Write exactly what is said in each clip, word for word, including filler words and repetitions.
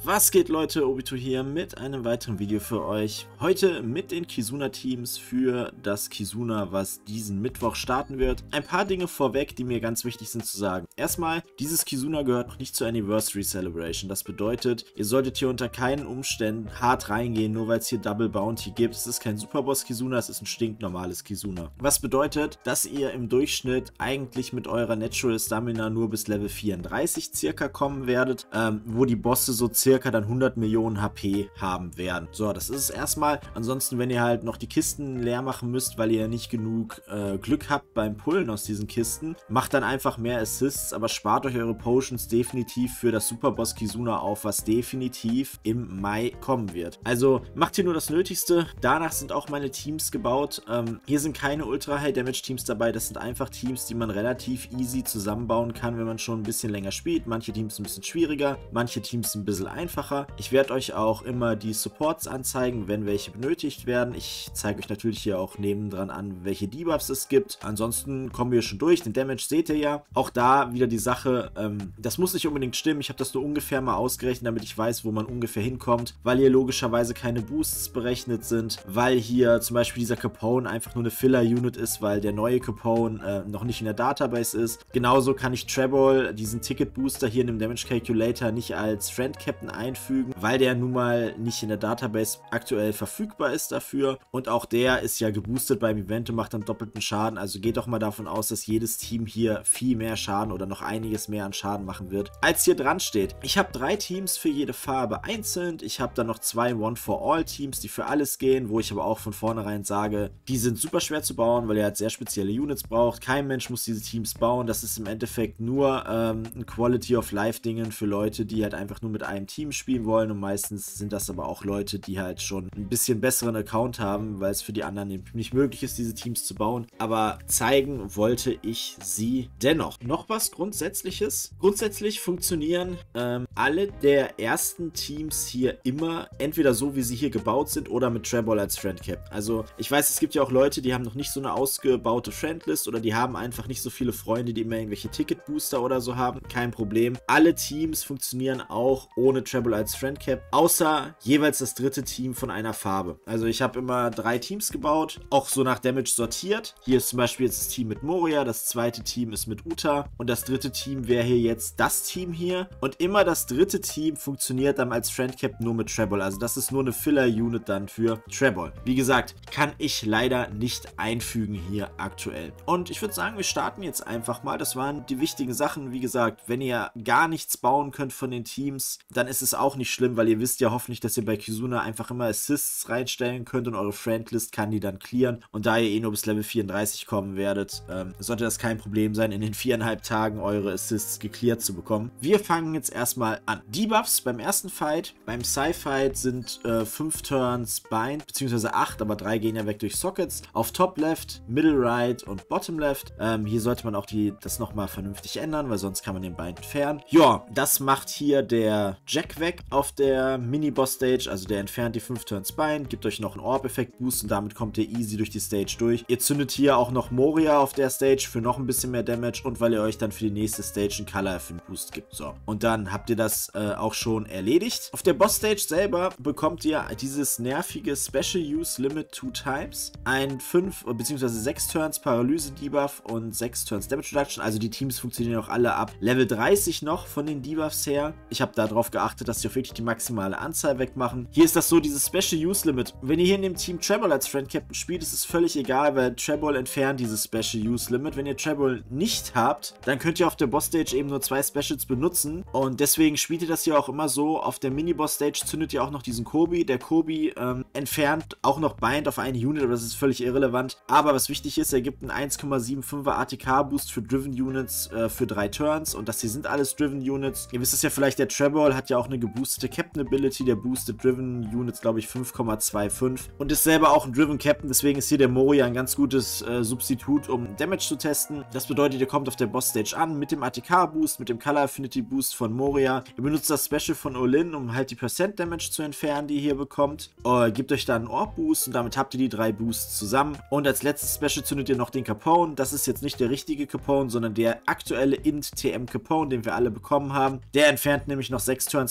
Was geht, Leute? Obito hier mit einem weiteren Video für euch. Heute mit den Kizuna-Teams für das Kizuna, was diesen Mittwoch starten wird. Ein paar Dinge vorweg, die mir ganz wichtig sind zu sagen. Erstmal, dieses Kizuna gehört noch nicht zur Anniversary Celebration. Das bedeutet, ihr solltet hier unter keinen Umständen hart reingehen, nur weil es hier Double Bounty gibt. Es ist kein Superboss Kizuna, es ist ein stinknormales Kizuna. Was bedeutet, dass ihr im Durchschnitt eigentlich mit eurer Natural Stamina nur bis Level vierunddreißig circa kommen werdet, ähm, wo die Bosse so circa dann hundert Millionen H P haben werden. So, das ist es erstmal. Ansonsten, wenn ihr halt noch die Kisten leer machen müsst, weil ihr nicht genug äh, Glück habt beim Pullen aus diesen Kisten, macht dann einfach mehr Assists, aber spart euch eure Potions definitiv für das Superboss Kizuna auf, was definitiv im Mai kommen wird. Also macht hier nur das Nötigste. Danach sind auch meine Teams gebaut. Ähm, hier sind keine Ultra High Damage Teams dabei. Das sind einfach Teams, die man relativ easy zusammenbauen kann, wenn man schon ein bisschen länger spielt. Manche Teams ein bisschen schwieriger, manche Teams ein bisschen einfacher. Ich werde euch auch immer die Supports anzeigen, wenn welche benötigt werden. Ich zeige euch natürlich hier auch nebendran an, welche Debuffs es gibt. Ansonsten kommen wir schon durch. Den Damage seht ihr ja. Auch da wieder die Sache, ähm, das muss nicht unbedingt stimmen. Ich habe das nur ungefähr mal ausgerechnet, damit ich weiß, wo man ungefähr hinkommt, weil hier logischerweise keine Boosts berechnet sind, weil hier zum Beispiel dieser Capone einfach nur eine Filler-Unit ist, weil der neue Capone äh, noch nicht in der Database ist. Genauso kann ich Treble, diesen Ticket-Booster hier in dem Damage Calculator, nicht als Friend Captain einfügen, weil der nun mal nicht in der Database aktuell verfügbar ist dafür. Und auch der ist ja geboostet beim Event und macht dann doppelten Schaden. Also geht doch mal davon aus, dass jedes Team hier viel mehr Schaden oder noch einiges mehr an Schaden machen wird, als hier dran steht. Ich habe drei Teams für jede Farbe einzeln. Ich habe dann noch zwei One-for-All-Teams, die für alles gehen, wo ich aber auch von vornherein sage, die sind super schwer zu bauen, weil ihr halt sehr spezielle Units braucht. Kein Mensch muss diese Teams bauen. Das ist im Endeffekt nur ähm, ein Quality-of-Life-Dingen für Leute, die halt einfach nur mit einem Team spielen wollen, und meistens sind das aber auch Leute, die halt schon ein bisschen besseren Account haben, weil es für die anderen nicht möglich ist, diese Teams zu bauen. Aber zeigen wollte ich sie dennoch. Noch was Grundsätzliches. Grundsätzlich funktionieren ähm, alle der ersten Teams hier immer entweder so, wie sie hier gebaut sind, oder mit Treble als Friendcap. Also ich weiß, es gibt ja auch Leute, die haben noch nicht so eine ausgebaute Friendlist oder die haben einfach nicht so viele Freunde, die immer irgendwelche Ticketbooster oder so haben. Kein Problem. Alle Teams funktionieren auch ohne Treble als Friendcap, außer jeweils das dritte Team von einer Farbe. Also ich habe immer drei Teams gebaut, auch so nach Damage sortiert. Hier ist zum Beispiel jetzt das Team mit Moria, das zweite Team ist mit Uta und das dritte Team wäre hier jetzt das Team hier. Und immer das dritte Team funktioniert dann als Friendcap nur mit Treble. Also das ist nur eine Filler-Unit dann für Treble. Wie gesagt, kann ich leider nicht einfügen hier aktuell. Und ich würde sagen, wir starten jetzt einfach mal. Das waren die wichtigen Sachen. Wie gesagt, wenn ihr gar nichts bauen könnt von den Teams, dann ist es auch nicht schlimm, weil ihr wisst ja hoffentlich, dass ihr bei Kizuna einfach immer Assists reinstellen könnt und eure Friendlist kann die dann clearen. Und da ihr eh nur bis Level vierunddreißig kommen werdet, ähm, sollte das kein Problem sein, in den viereinhalb Tagen eure Assists gecleart zu bekommen. Wir fangen jetzt erstmal an. Debuffs beim ersten Fight. Beim Psy-Fight sind fünf äh, Turns Bind, beziehungsweise acht, aber drei gehen ja weg durch Sockets. Auf Top Left, Middle Right und Bottom Left. Ähm, hier sollte man auch die, das nochmal vernünftig ändern, weil sonst kann man den Bind entfernen. Ja, das macht hier der Jack weg auf der Mini-Boss-Stage, also der entfernt die fünf Turns Bind, gibt euch noch einen Orb-Effekt-Boost und damit kommt ihr easy durch die Stage durch. Ihr zündet hier auch noch Moria auf der Stage für noch ein bisschen mehr Damage und weil ihr euch dann für die nächste Stage einen Color-Effekt-Boost gibt. So, und dann habt ihr das äh, auch schon erledigt. Auf der Boss-Stage selber bekommt ihr dieses nervige Special Use Limit two times, ein fünf bzw. sechs Turns Paralyse-Debuff und sechs Turns Damage Reduction, also die Teams funktionieren auch alle ab Level dreißig noch von den Debuffs her. Ich habe darauf geachtet, dass sie auch wirklich die maximale Anzahl wegmachen. Hier ist das so, dieses Special Use Limit. Wenn ihr hier in dem Team Treble als Friend Captain spielt, ist es völlig egal, weil Treble entfernt dieses Special Use Limit. Wenn ihr Treble nicht habt, dann könnt ihr auf der Boss Stage eben nur zwei Specials benutzen und deswegen spielt ihr das hier auch immer so. Auf der Mini-Boss Stage zündet ihr auch noch diesen Kobi. Der Kobi ähm, entfernt auch noch Bind auf eine Unit, aber das ist völlig irrelevant. Aber was wichtig ist, er gibt einen eins Komma fünfundsiebziger A T K-Boost für Driven Units äh, für drei Turns und das hier sind alles Driven Units. Ihr wisst es ja vielleicht, der Treble hat ja auch eine geboostete Captain Ability, der boostet Driven Units, glaube ich, fünf Komma fünfundzwanzig und ist selber auch ein Driven Captain, deswegen ist hier der Moria ein ganz gutes äh, Substitut, um Damage zu testen. Das bedeutet, ihr kommt auf der Boss Stage an mit dem A T K-Boost, mit dem Color Affinity Boost von Moria. Ihr benutzt das Special von Olin, um halt die Percent Damage zu entfernen, die ihr hier bekommt. Äh, gebt euch dann einen Orb Boost und damit habt ihr die drei Boosts zusammen. Und als letztes Special zündet ihr noch den Capone. Das ist jetzt nicht der richtige Capone, sondern der aktuelle Int T M Capone, den wir alle bekommen haben. Der entfernt nämlich noch sechs Turns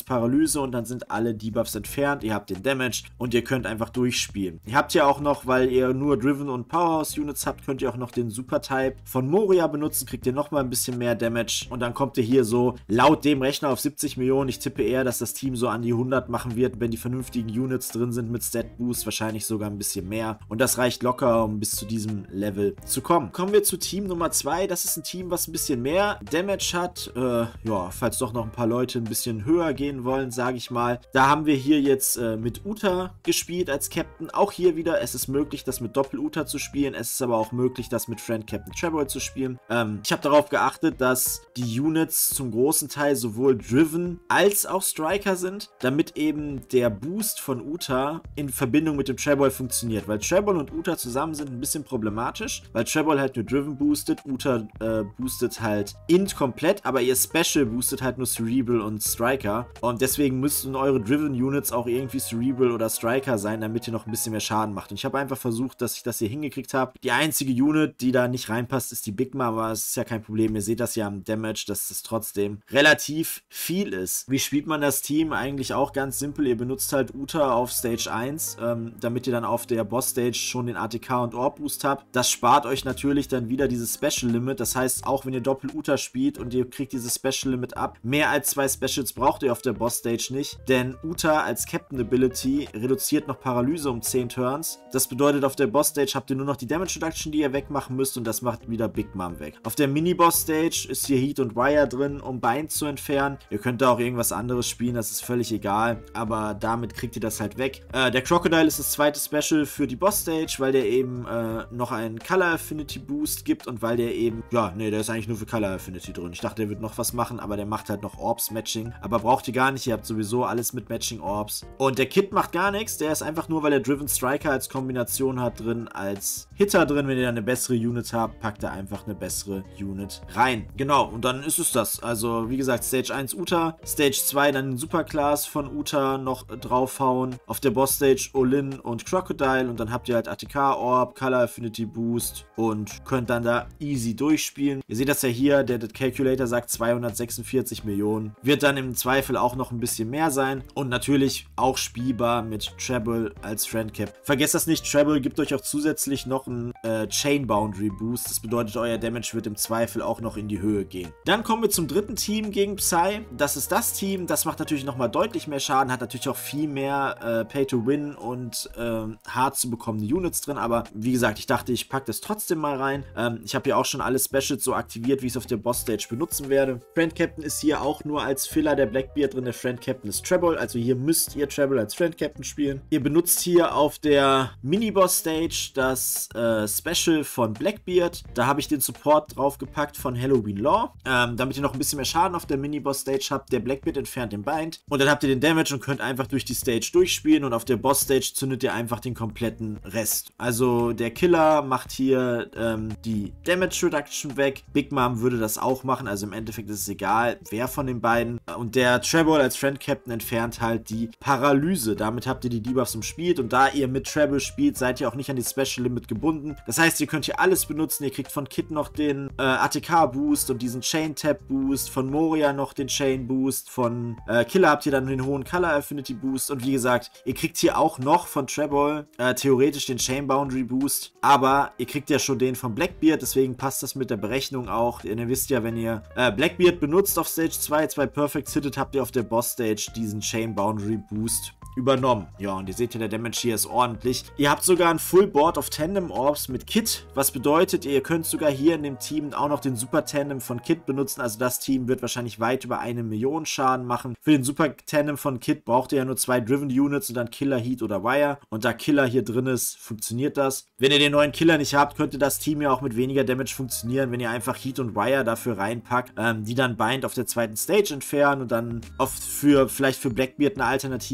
Paralyse und dann sind alle Debuffs entfernt. Ihr habt den Damage und ihr könnt einfach durchspielen. Ihr habt ja auch noch, weil ihr nur Driven und Powerhouse Units habt, könnt ihr auch noch den Super-Type von Moria benutzen. Kriegt ihr nochmal ein bisschen mehr Damage und dann kommt ihr hier so laut dem Rechner auf siebzig Millionen. Ich tippe eher, dass das Team so an die hundert machen wird, wenn die vernünftigen Units drin sind mit Stat Boost. Wahrscheinlich sogar ein bisschen mehr. Und das reicht locker, um bis zu diesem Level zu kommen. Kommen wir zu Team Nummer zwei. Das ist ein Team, was ein bisschen mehr Damage hat. Äh, ja, falls doch noch ein paar Leute ein bisschen höher gehen wollen, sage ich mal. Da haben wir hier jetzt äh, mit Uta gespielt als Captain. Auch hier wieder, es ist möglich, das mit Doppel-Uta zu spielen. Es ist aber auch möglich, das mit Friend Captain Trebold zu spielen. Ähm, ich habe darauf geachtet, dass die Units zum großen Teil sowohl Driven als auch Striker sind, damit eben der Boost von Uta in Verbindung mit dem Trebold funktioniert. Weil Trebold und Uta zusammen sind ein bisschen problematisch, weil Trebold halt nur Driven boostet, Uta äh, boostet halt Int komplett, aber ihr Special boostet halt nur Cerebral und Striker. Und deswegen müssten eure Driven Units auch irgendwie Cerebral oder Striker sein, damit ihr noch ein bisschen mehr Schaden macht. Und ich habe einfach versucht, dass ich das hier hingekriegt habe. Die einzige Unit, die da nicht reinpasst, ist die Big Mom, aber es ist ja kein Problem. Ihr seht das ja am Damage, dass es trotzdem relativ viel ist. Wie spielt man das Team? Eigentlich auch ganz simpel. Ihr benutzt halt Uta auf Stage eins, ähm, damit ihr dann auf der Boss-Stage schon den A T K und Orb-Boost habt. Das spart euch natürlich dann wieder dieses Special-Limit. Das heißt, auch wenn ihr Doppel-Uta spielt und ihr kriegt dieses Special-Limit ab, mehr als zwei Specials braucht ihr auf der Boss-Stage nicht, denn Uta als Captain-Ability reduziert noch Paralyse um zehn Turns. Das bedeutet, auf der Boss-Stage habt ihr nur noch die Damage-Reduction, die ihr wegmachen müsst und das macht wieder Big Mom weg. Auf der Mini-Boss-Stage ist hier Heat und Wire drin, um Bind zu entfernen. Ihr könnt da auch irgendwas anderes spielen, das ist völlig egal, aber damit kriegt ihr das halt weg. Äh, der Crocodile ist das zweite Special für die Boss-Stage, weil der eben äh, noch einen Color Affinity Boost gibt und weil der eben, ja, nee, der ist eigentlich nur für Color Affinity drin. Ich dachte, der wird noch was machen, aber der macht halt noch Orbs Matching. Aber braucht ihr gar nicht, ihr habt sowieso alles mit Matching Orbs. Und der Kit macht gar nichts, der ist einfach nur, weil er Driven Striker als Kombination hat drin, als Hitter drin. Wenn ihr dann eine bessere Unit habt, packt er einfach eine bessere Unit rein. Genau, und dann ist es das. Also, wie gesagt, Stage eins Uta, Stage zwei dann den Superclass von Uta noch draufhauen. Auf der Boss-Stage Olin und Crocodile und dann habt ihr halt A T K-Orb, Color Affinity Boost und könnt dann da easy durchspielen. Ihr seht das ja hier, der Calculator sagt zweihundertsechsundvierzig Millionen. Wird dann im Zweifel auch noch ein bisschen mehr sein und natürlich auch spielbar mit Treble als Friendcap. Vergesst das nicht, Treble gibt euch auch zusätzlich noch einen äh, Chain Boundary Boost. Das bedeutet, euer Damage wird im Zweifel auch noch in die Höhe gehen. Dann kommen wir zum dritten Team gegen Psy. Das ist das Team, das macht natürlich nochmal deutlich mehr Schaden, hat natürlich auch viel mehr äh, Pay-to-Win und äh, hart zu bekommende Units drin, aber wie gesagt, ich dachte, ich packe das trotzdem mal rein. Ähm, ich habe ja auch schon alle Specials so aktiviert, wie ich es auf der Boss-Stage benutzen werde. Friend Captain ist hier auch nur als Filler der Blackbeard drin. Der Friend Captain ist Trebold, also hier müsst ihr Trebold als Friend Captain spielen. Ihr benutzt hier auf der Mini-Boss-Stage das äh, Special von Blackbeard. Da habe ich den Support draufgepackt von Halloween Law, ähm, damit ihr noch ein bisschen mehr Schaden auf der Mini-Boss-Stage habt. Der Blackbeard entfernt den Bind und dann habt ihr den Damage und könnt einfach durch die Stage durchspielen und auf der Boss-Stage zündet ihr einfach den kompletten Rest. Also der Killer macht hier ähm, die Damage Reduction weg. Big Mom würde das auch machen, also im Endeffekt ist es egal, wer von den beiden. Und der Trebold als Friend Captain entfernt halt die Paralyse. Damit habt ihr die Debuffs umspielt und da ihr mit Treble spielt, seid ihr auch nicht an die Special Limit gebunden. Das heißt, ihr könnt hier alles benutzen. Ihr kriegt von Kit noch den äh, A T K Boost und diesen Chain Tap Boost, von Moria noch den Chain Boost, von äh, Killer habt ihr dann den hohen Color Affinity Boost und wie gesagt, ihr kriegt hier auch noch von Trebold äh, theoretisch den Chain Boundary Boost, aber ihr kriegt ja schon den von Blackbeard, deswegen passt das mit der Berechnung auch. Ihr wisst ja, wenn ihr äh, Blackbeard benutzt auf Stage zwei, zwei Perfects hittet, habt ihr auf der Boss Stage diesen Chain Boundary Boost übernommen. Ja, und ihr seht ja, der Damage hier ist ordentlich. Ihr habt sogar ein Full Board of Tandem Orbs mit Kit, was bedeutet, ihr könnt sogar hier in dem Team auch noch den Super Tandem von Kit benutzen. Also das Team wird wahrscheinlich weit über eine Million Schaden machen. Für den Super Tandem von Kit braucht ihr ja nur zwei Driven Units und dann Killer, Heat oder Wire. Und da Killer hier drin ist, funktioniert das. Wenn ihr den neuen Killer nicht habt, könnte das Team ja auch mit weniger Damage funktionieren, wenn ihr einfach Heat und Wire dafür reinpackt, ähm, die dann Bind auf der zweiten Stage entfernen und dann oft für vielleicht für Blackbeard eine Alternative.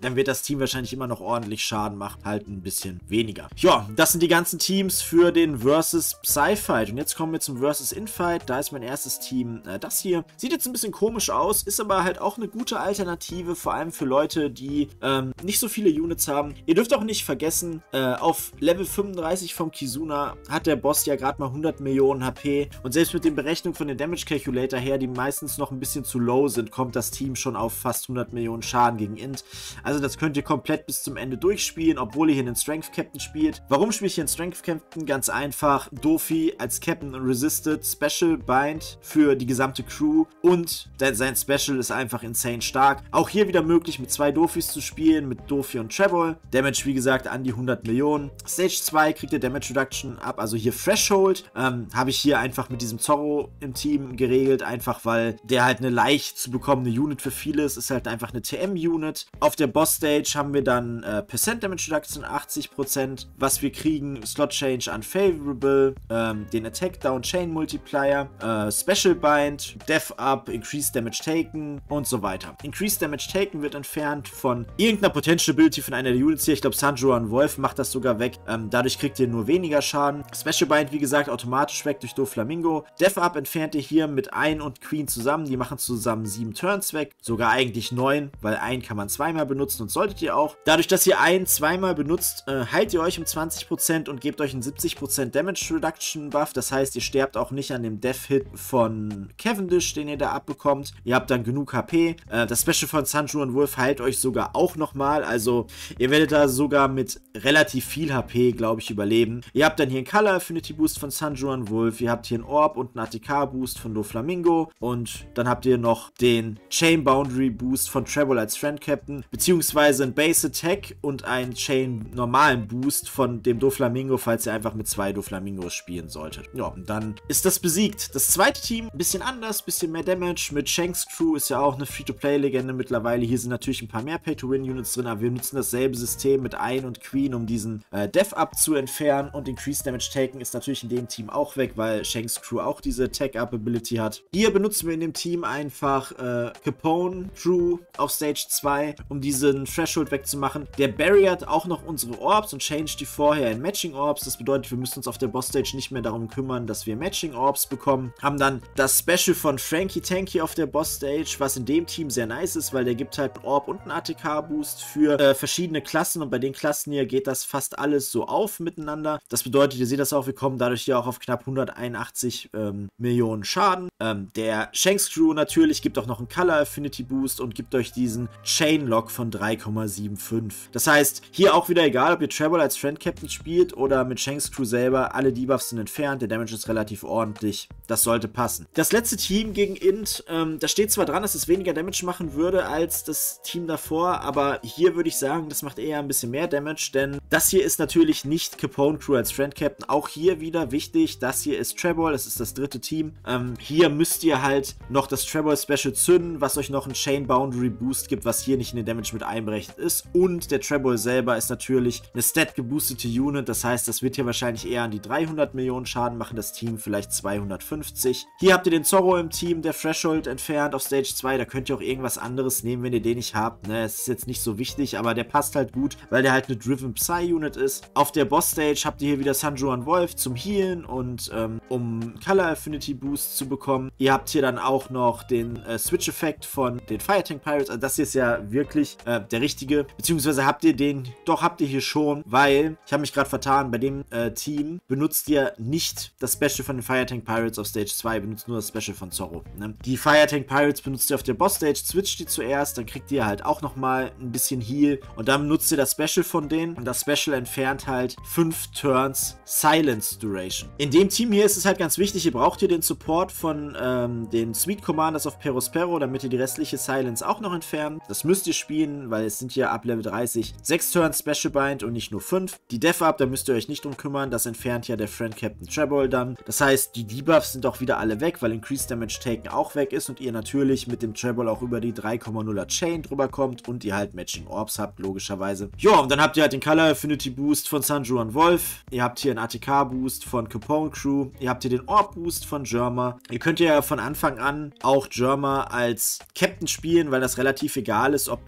dann wird das Team wahrscheinlich immer noch ordentlich Schaden machen, halt ein bisschen weniger. Ja, das sind die ganzen Teams für den Versus Psy-Fight. Und jetzt kommen wir zum Versus Infight. Da ist mein erstes Team äh, das hier. Sieht jetzt ein bisschen komisch aus, ist aber halt auch eine gute Alternative, vor allem für Leute, die ähm, nicht so viele Units haben. Ihr dürft auch nicht vergessen, äh, auf Level fünfunddreißig vom Kizuna hat der Boss ja gerade mal hundert Millionen H P. Und selbst mit den Berechnungen von den Damage Calculator her, die meistens noch ein bisschen zu low sind, kommt das Team schon auf fast hundert Millionen Schaden gegen Int. Also das könnt ihr komplett bis zum Ende durchspielen, obwohl ihr hier einen Strength Captain spielt. Warum spiele ich hier einen Strength Captain? Ganz einfach. Dofi als Captain resisted, Special Bind für die gesamte Crew und sein Special ist einfach insane stark. Auch hier wieder möglich mit zwei Dofis zu spielen, mit Dofi und Treble. Damage wie gesagt an die hundert Millionen. Stage zwei kriegt ihr Damage Reduction ab, also hier Threshold. Ähm, habe ich hier einfach mit diesem Zorro im Team geregelt, einfach weil der halt eine leicht zu bekommene Unit für viele ist, ist halt einfach eine T M-Unit. Auf der Boss-Stage haben wir dann äh, Percent Damage Reduction, achtzig Prozent, was wir kriegen, Slot Change Unfavorable, ähm, den Attack Down Chain Multiplier, äh, Special Bind, Death Up, Increased Damage Taken und so weiter. Increased Damage Taken wird entfernt von irgendeiner Potential Ability von einer der Units hier, ich glaube Sanjuan Wolf macht das sogar weg, ähm, dadurch kriegt ihr nur weniger Schaden. Special Bind, wie gesagt, automatisch weg durch Doflamingo. Death Up entfernt ihr hier mit ein und Queen zusammen, die machen zusammen sieben Turns weg, sogar eigentlich neun, weil ein kann man zweimal benutzen und solltet ihr auch. Dadurch, dass ihr einen zweimal benutzt, äh, heilt ihr euch um zwanzig Prozent und gebt euch einen siebzig Prozent Damage Reduction Buff, das heißt, ihr sterbt auch nicht an dem Death-Hit von Cavendish, den ihr da abbekommt. Ihr habt dann genug H P. Äh, das Special von Sanjuan Wolf heilt euch sogar auch nochmal, also ihr werdet da sogar mit relativ viel H P, glaube ich, überleben. Ihr habt dann hier einen Color Affinity Boost von Sanjuan Wolf, ihr habt hier einen Orb und einen A T K Boost von Doflamingo und dann habt ihr noch den Chain Boundary Boost von Treble als Friend Captain, beziehungsweise ein Base Attack und einen Chain normalen Boost von dem Doflamingo, falls ihr einfach mit zwei Doflamingos spielen solltet. Ja, und dann ist das besiegt. Das zweite Team, ein bisschen anders, ein bisschen mehr Damage mit Shanks Crew, ist ja auch eine Free-to-Play-Legende mittlerweile. Hier sind natürlich ein paar mehr Pay-to-Win-Units drin, aber wir nutzen dasselbe System mit ein und Queen, um diesen äh, Death-Up zu entfernen und Increased Damage Taken ist natürlich in dem Team auch weg, weil Shanks Crew auch diese Attack-Up-Ability hat. Hier benutzen wir in dem Team einfach äh, Capone Crew auf Stage zwei, um diesen Threshold wegzumachen. Der Barry hat auch noch unsere Orbs und changed die vorher in Matching Orbs. Das bedeutet, wir müssen uns auf der Boss-Stage nicht mehr darum kümmern, dass wir Matching Orbs bekommen. Haben dann das Special von Frankie Tanky auf der Boss-Stage, was in dem Team sehr nice ist, weil der gibt halt einen Orb und einen A T K-Boost für äh, verschiedene Klassen und bei den Klassen hier geht das fast alles so auf miteinander. Das bedeutet, ihr seht das auch, wir kommen dadurch hier auch auf knapp hunderteinundachtzig ähm, Millionen Schaden. Ähm, der Shanks Crew natürlich gibt auch noch einen Color Affinity Boost und gibt euch diesen Chain Lock von drei Komma fünfundsiebzig. Das heißt, hier auch wieder egal, ob ihr Treble als Friend Captain spielt oder mit Shanks Crew selber, alle Debuffs sind entfernt, der Damage ist relativ ordentlich. Das sollte passen. Das letzte Team gegen Int, ähm, da steht zwar dran, dass es weniger Damage machen würde als das Team davor, aber hier würde ich sagen, das macht eher ein bisschen mehr Damage, denn das hier ist natürlich nicht Capone Crew als Friend Captain. Auch hier wieder wichtig, das hier ist Treble, das ist das dritte Team. Ähm, hier müsst ihr halt noch das Treble Special zünden, was euch noch einen Chain Boundary Boost gibt, was hier nicht in den Damage mit einberechnet ist. Und der Treble selber ist natürlich eine Stat geboostete Unit, das heißt, das wird hier wahrscheinlich eher an die dreihundert Millionen Schaden machen, das Team vielleicht zweihundertfünfzig. Hier habt ihr den Zorro im Team, der Threshold entfernt auf Stage zwei, da könnt ihr auch irgendwas anderes nehmen, wenn ihr den nicht habt. Ne, es ist jetzt nicht so wichtig, aber der passt halt gut, weil der halt eine Driven Psy Unit ist. Auf der Boss Stage habt ihr hier wieder Sanjuan Wolf zum Healen und ähm, um Color Affinity Boost zu bekommen. Ihr habt hier dann auch noch den äh, Switch-Effekt von den Firetank Pirates, also das hier ist ja wirklich äh, der richtige, beziehungsweise habt ihr den, doch habt ihr hier schon, weil, ich habe mich gerade vertan, bei dem äh, Team benutzt ihr nicht das Special von den Firetank Pirates auf Stage zwei, benutzt nur das Special von Zorro. Ne? Die Firetank Pirates benutzt ihr auf der Boss Stage, switcht die zuerst, dann kriegt ihr halt auch nochmal ein bisschen Heal und dann benutzt ihr das Special von denen und das Special entfernt halt fünf Turns Silence Duration. In dem Team hier ist es halt ganz wichtig, ihr braucht hier den Support von ähm, den Sweet Commanders auf Perospero, damit ihr die restliche Silence auch noch entfernt. Das müsst ihr spielen, weil es sind hier ab Level dreißig sechs Turns Special Bind und nicht nur fünf. Die Death Up, da müsst ihr euch nicht drum kümmern, das entfernt ja der Friend Captain Treble dann. Das heißt, die Debuffs sind auch wieder alle weg, weil Increased Damage Taken auch weg ist und ihr natürlich mit dem Treble auch über die drei Komma nuller Chain drüber kommt und ihr halt Matching Orbs habt, logischerweise. Ja, und dann habt ihr halt den Color Affinity Boost von Sanjuan Wolf. Ihr habt hier einen A T K Boost von Capone Crew. Ihr habt hier den Orb Boost von Jerma. Ihr könnt ja von Anfang an auch Jerma als Captain spielen, weil das relativ egal ist, ob die halt in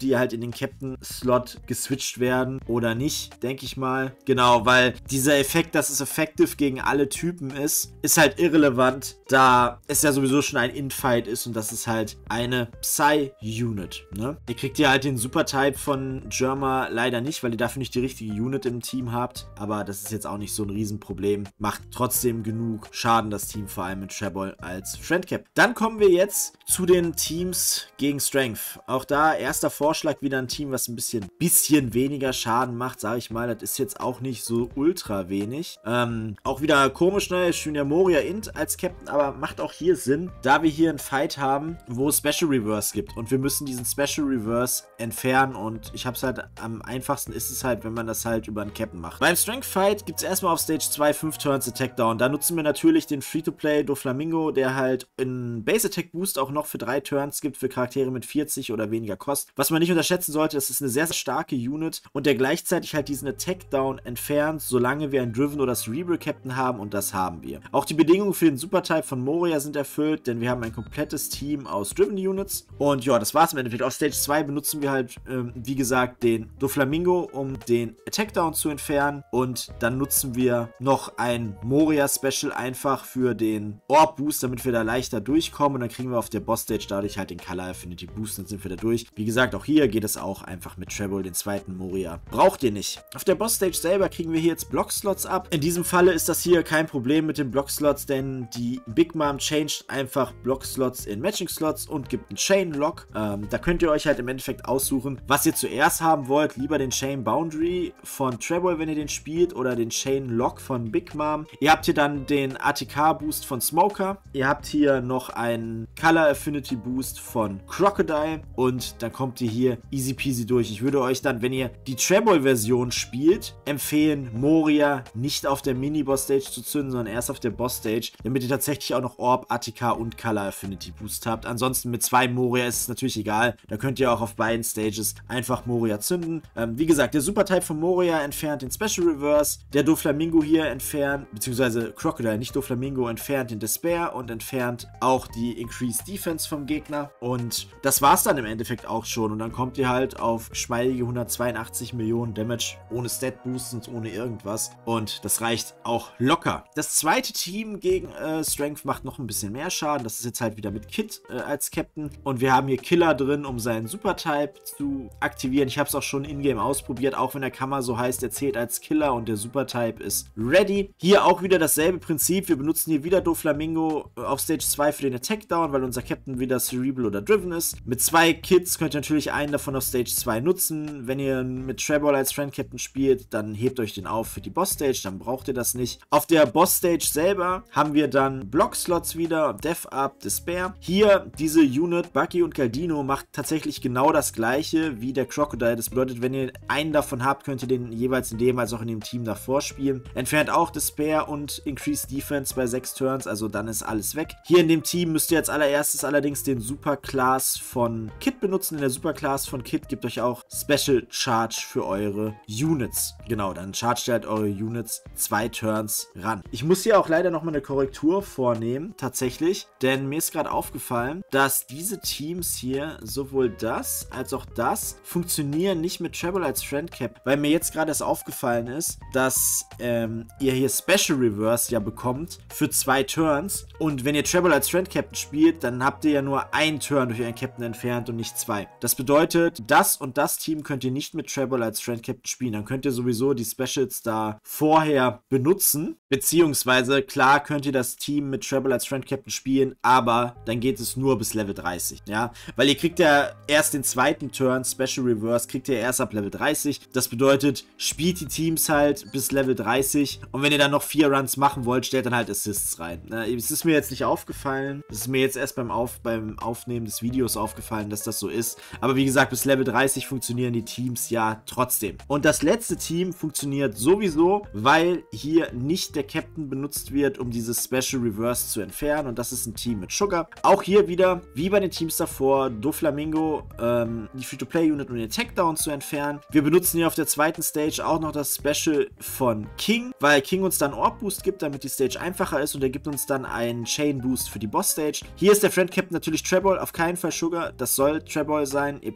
den Captain-Slot geswitcht werden oder nicht, denke ich mal. Genau, weil dieser Effekt, dass es effective gegen alle Typen ist, ist halt irrelevant, da es ja sowieso schon ein Infight ist und das ist halt eine Psy-Unit, ne? Ihr kriegt ja halt den Super-Type von Jerma leider nicht, weil ihr dafür nicht die richtige Unit im Team habt, aber das ist jetzt auch nicht so ein Riesenproblem. Macht trotzdem genug Schaden, das Team, vor allem mit Trebol als Friendcap. Dann kommen wir jetzt zu den Teams gegen Strength. Auch da erster Vorschlag, wieder ein Team, was ein bisschen, bisschen weniger Schaden macht, sage ich mal. Das ist jetzt auch nicht so ultra wenig. Ähm, auch wieder komisch, ne? Junior Moria Int als Captain, aber macht auch hier Sinn, da wir hier einen Fight haben, wo es Special Reverse gibt und wir müssen diesen Special Reverse entfernen und ich habe es halt, am einfachsten ist es halt, wenn man das halt über einen Captain macht. Beim Strength Fight gibt es erstmal auf Stage zwei fünf Turns Attack Down. Da nutzen wir natürlich den Free-to-Play Doflamingo, der halt in Base Attack Boost auch noch für drei Turns gibt für Charaktere mit vierzig oder weniger Kost. Was man nicht unterschätzen sollte, das ist eine sehr, sehr starke Unit und der gleichzeitig halt diesen Attack Down entfernt, solange wir einen Driven oder Cerebral Captain haben und das haben wir. Auch die Bedingungen für den Super-Type von Moria sind erfüllt, denn wir haben ein komplettes Team aus Driven Units und ja, das war's im Endeffekt. Auf Stage zwei benutzen wir halt, ähm, wie gesagt, den Doflamingo, um den Attack Down zu entfernen und dann nutzen wir noch ein Moria Special einfach für den Orb Boost, damit wir da leichter durchkommen und dann kriegen wir auf der Boss Stage dadurch halt den Color Affinity Boost, dann sind wir da durch. Wie gesagt, auch hier geht es auch einfach mit Trebol, den zweiten Moria. Braucht ihr nicht. Auf der Boss Stage selber kriegen wir hier jetzt Block Slots ab. In diesem Falle ist das hier kein Problem mit den Block Slots, denn die Big Mom changed einfach Block Slots in Matching Slots und gibt einen Chain Lock. Ähm, da könnt ihr euch halt im Endeffekt aussuchen, was ihr zuerst haben wollt. Lieber den Chain Boundary von Trebol, wenn ihr den spielt, oder den Chain Lock von Big Mom. Ihr habt hier dann den A T K Boost von Smoker. Ihr habt hier noch einen Color Affinity Boost von Crocodile und dann kommt ihr hier easy peasy durch. Ich würde euch dann, wenn ihr die Trebol Version spielt, empfehlen, Moria nicht auf der Mini-Boss Stage zu zünden, sondern erst auf der Boss Stage, damit ihr tatsächlich auch noch Orb, A T K und Color Affinity Boost habt. Ansonsten mit zwei Moria ist es natürlich egal. Da könnt ihr auch auf beiden Stages einfach Moria zünden. Ähm, wie gesagt, der Super-Type von Moria entfernt den Special Reverse, der Doflamingo hier entfernt, beziehungsweise Crocodile, nicht Doflamingo, entfernt den Despair und entfernt auch die Increased Defense vom Gegner. Und das war's dann im Endeffekt auch schon. Und dann kommt ihr halt auf geschmeidige hundertzweiundachtzig Millionen Damage, ohne Stat Boosts und ohne irgendwas. Und das reicht auch locker. Das zweite Team gegen äh, Strength macht noch ein bisschen mehr Schaden. Das ist jetzt halt wieder mit Kit äh, als Captain. Und wir haben hier Killer drin, um seinen Super-Type zu aktivieren. Ich habe es auch schon in-game ausprobiert, auch wenn der Kammer so heißt, er zählt als Killer und der Super-Type ist Ready. Hier auch wieder dasselbe Prinzip. Wir benutzen hier wieder Doflamingo auf Stage zwei für den Attack Down, weil unser Captain wieder Cerebral oder Driven ist. Mit zwei Kits könnt ihr natürlich einen davon auf Stage zwei nutzen. Wenn ihr mit Trebol als Friend Captain spielt, dann hebt euch den auf für die Boss Stage, dann braucht ihr das nicht. Auf der Boss Stage selber haben wir dann Block Slots wieder, Death Up, Despair. Hier diese Unit, Bucky und Galdino, macht tatsächlich genau das gleiche wie der Crocodile. Das bedeutet, wenn ihr einen davon habt, könnt ihr den jeweils in dem als auch in dem Team davor spielen. Entfernt auch Despair und Increased Defense bei sechs Turns, also dann ist alles weg. Hier in dem Team müsst ihr als allererstes allerdings den Superclass von Kit benutzen. In der Superclass von Kit gibt euch auch Special Charge für eure Units. Genau, dann chargt ihr halt eure Units zwei Turns ran. Ich muss hier auch leider nochmal eine Korrektur vornehmen, tatsächlich, denn mir ist gerade aufgefallen, dass diese Teams hier, sowohl das als auch das, funktionieren nicht mit Trebol als Friend Cap, weil mir jetzt gerade erst aufgefallen ist, dass ähm, ihr hier Special Reverse ja bekommt für zwei Turns und wenn ihr Trebol als Friend Captain spielt, dann habt ihr ja nur einen Turn durch euren Captain entfernt und nicht zwei. Das bedeutet, das und das Team könnt ihr nicht mit Trebol als Friend Captain spielen. Dann könnt ihr sowieso die Specials da vorher benutzen, beziehungsweise klar könnt ihr das Team mit Trebol als Friend Captain spielen, aber dann geht es nur bis Level dreißig, ja, weil ihr kriegt ja erst den zweiten Turn, Special Reverse, kriegt ihr erst ab Level dreißig. Das bedeutet, spielt die Teams halt bis Level dreißig und wenn ihr dann noch vier Runs machen wollt, stellt dann halt Assists rein. Es ist mir jetzt nicht aufgefallen, es ist mir jetzt erst beim, Auf, beim Aufnehmen des Videos aufgefallen, dass das so ist, aber wie gesagt, bis Level dreißig funktionieren die Teams ja trotzdem. Und das letzte Team funktioniert sowieso, weil hier nicht der Captain benutzt wird, um dieses Special Reverse zu entfernen und das ist ein Team mit Sugar. Auch hier wieder, wie bei den Teams davor, Doflamingo, ähm, die Free-to-Play-Unit, um den Attack Down zu entfernen. Wir benutzen hier auf der zweiten Stage auch noch das Special von King, weil King uns dann Orb Boost gibt, damit die Stage einfacher ist und er gibt uns dann einen Chain Boost für die Boss Stage. Hier ist der Friend Captain natürlich Trebol, auf keinen Fall Sugar, das soll Trebol sein, ihr braucht hier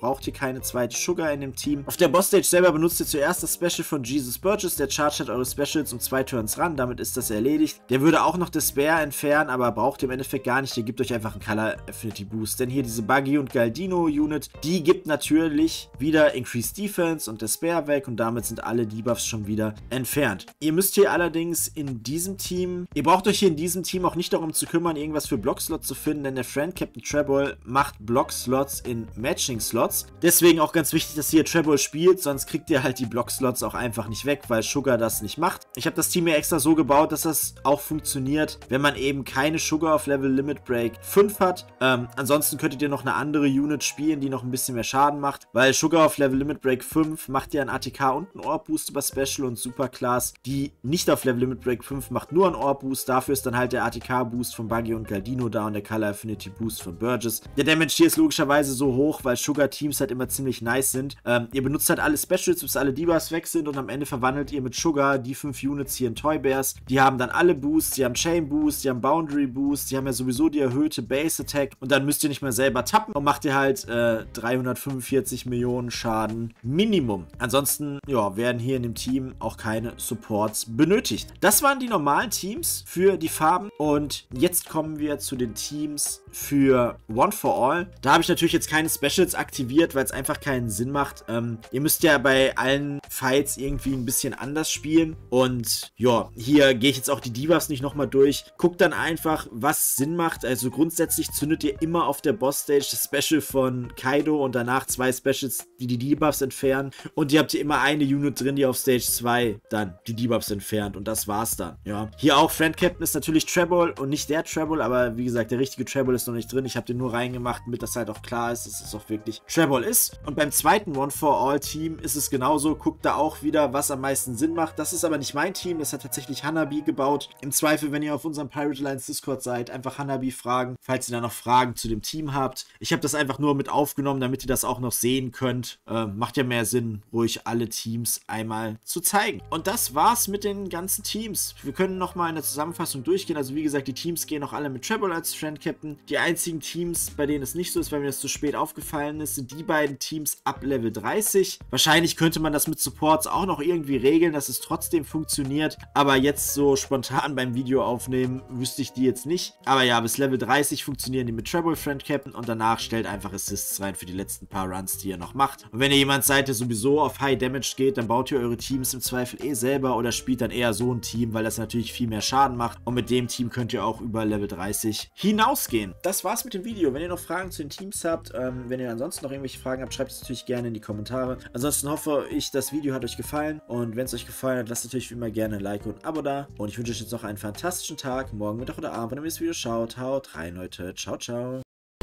keine zweite Sugar in dem Team. Auf der Boss-Stage selber benutzt ihr zuerst das Special von Jesus Burgess, der chargt halt eure Specials um zwei Turns ran, damit ist das erledigt. Der würde auch noch Despair entfernen, aber braucht ihr im Endeffekt gar nicht, der gibt euch einfach einen Color Affinity Boost. Denn hier diese Buggy und Galdino Unit, die gibt natürlich wieder Increased Defense und Despair weg und damit sind alle Debuffs schon wieder entfernt. Ihr müsst hier allerdings in diesem Team, ihr braucht euch hier in diesem Team auch nicht darum zu kümmern, irgendwas für Block-Slots zu finden, denn der Friend Captain Trebol macht Block-Slots in Matching-Slots. Deswegen auch ganz wichtig, dass ihr Trebol spielt, sonst kriegt ihr halt die Block-Slots auch einfach nicht weg, weil Sugar das nicht macht. Ich habe das Team hier extra so gebaut, dass das auch funktioniert, wenn man eben keine Sugar auf Level Limit Break fünf hat. Ähm, ansonsten könntet ihr noch eine andere Unit spielen, die noch ein bisschen mehr Schaden macht, weil Sugar auf Level Limit Break fünf macht ja einen A T K und einen Orb Boost über Special und Superclass, die nicht auf Level Limit Break fünf macht nur einen Orb Boost. Dafür ist dann halt der A T K Boost von Buggy und Galdino da und der Color Affinity Boost von Burgess. Der Damage hier ist logischerweise so hoch, weil Sugar Teams halt immer ziemlich nice sind. Ähm, ihr benutzt halt alle Specials, bis alle Debuffs weg sind und am Ende verwandelt ihr mit Sugar die fünf Units hier in Toy Bears. Die haben dann alle Boosts, die haben Chain Boost, die haben Boundary Boost, die haben ja sowieso die erhöhte Base Attack und dann müsst ihr nicht mehr selber tappen und macht ihr halt äh, dreihundertfünfundvierzig Millionen Schaden Minimum. Ansonsten, ja, werden hier in dem Team auch keine Supports benötigt. Das waren die normalen Teams für die Farben und jetzt kommen wir zu den Teams für One for All. Da habe ich natürlich jetzt keine Specials aktiviert, weil es einfach keinen Sinn macht. Ähm, ihr müsst ja bei allen Fights irgendwie ein bisschen anders spielen und ja, hier gehe ich jetzt auch die Debuffs nicht nochmal durch. Guckt dann einfach, was Sinn macht. Also grundsätzlich zündet ihr immer auf der Boss-Stage das Special von Kaido und danach zwei Specials, die die Debuffs entfernen und ihr habt hier immer eine Unit drin, die auf Stage zwei dann die Debuffs entfernt und das war's dann. Ja, hier auch Friend Captain ist natürlich Trebol und nicht der Trebol, aber wie gesagt, der richtige Trebol ist noch nicht drin. Ich habe den nur reingemacht, damit das halt auch klar ist, dass es auch wirklich Trebol ist. Und beim zweiten One for All Team ist es genauso. Guckt da auch wieder, was am meisten Sinn macht. Das ist aber nicht mein Team, das hat tatsächlich Hanabi gebaut. Im Zweifel, wenn ihr auf unserem Pirate Alliance Discord seid, einfach Hanabi fragen, falls ihr da noch Fragen zu dem Team habt. Ich habe das einfach nur mit aufgenommen, damit ihr das auch noch sehen könnt. Ähm, macht ja mehr Sinn, ruhig alle Teams einmal zu zeigen. Und das war's mit den ganzen Teams. Wir können nochmal in der Zusammenfassung durchgehen. Also wie gesagt, die Teams gehen auch alle mit Trebol als Friend Captain. Die einzigen Teams, bei denen es nicht so ist, weil mir das zu spät aufgefallen ist, sind die beiden Teams ab Level dreißig. Wahrscheinlich könnte man das mit Supports auch noch irgendwie regeln, dass es trotzdem funktioniert. Aber jetzt so spontan beim Video aufnehmen, wüsste ich die jetzt nicht. Aber ja, bis Level dreißig funktionieren die mit Trebol Friend Captain und danach stellt einfach Assists rein für die letzten paar Runs, die ihr noch macht. Und wenn ihr jemand seid, der sowieso auf High Damage geht, dann baut ihr eure Teams im Zweifel eh selber oder spielt dann eher so ein Team, weil das natürlich viel mehr Schaden macht. Und mit dem Team könnt ihr auch über Level dreißig hinausgehen. Das war's mit dem Video. Wenn ihr noch Fragen zu den Teams habt, ähm, wenn ihr ansonsten noch irgendwelche Fragen habt, schreibt es natürlich gerne in die Kommentare. Ansonsten hoffe ich, das Video hat euch gefallen. Und wenn es euch gefallen hat, lasst natürlich wie immer gerne ein Like und ein Abo da. Und ich wünsche euch jetzt noch einen fantastischen Tag, morgen, Mittag oder Abend, wenn ihr das Video schaut. Haut rein, Leute. Ciao, ciao.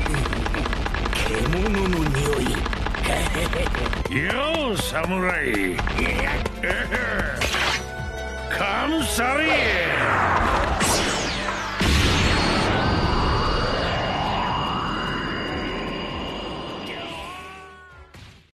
Yo, Samurai! Come, Samurai!